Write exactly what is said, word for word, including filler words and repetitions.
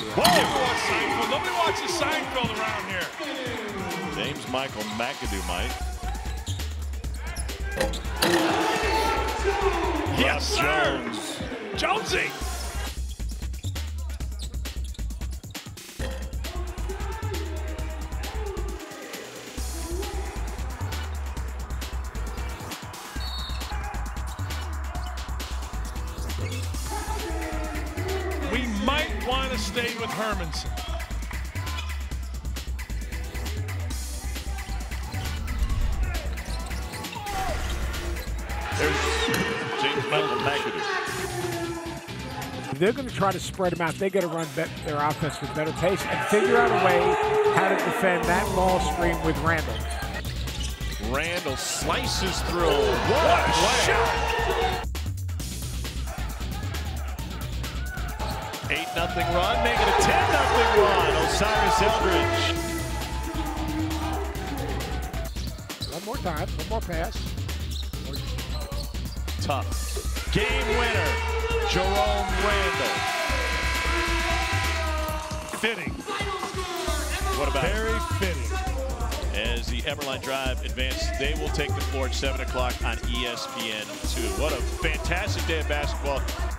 Whoa! Nobody watches Seinfeld around here. James Michael McAadoo, Mike. Yes, sir. Jones. Jonesy. We might want to stay with Hermanson. There's James Michael McAadoo. They're going to try to spread them out. They got to run their offense with better pace and figure out a way how to defend that ball screen with Randle. Randle slices through. What a shot! eight nothing run, making a ten nothing run. Osiris Eldridge. One more time, one more pass. Tough. Game winner, Jerome Randle. Fitting. What about Very fitting. As the Eberlein Drive advance, they will take the floor at seven o'clock on E S P N two. What a fantastic day of basketball.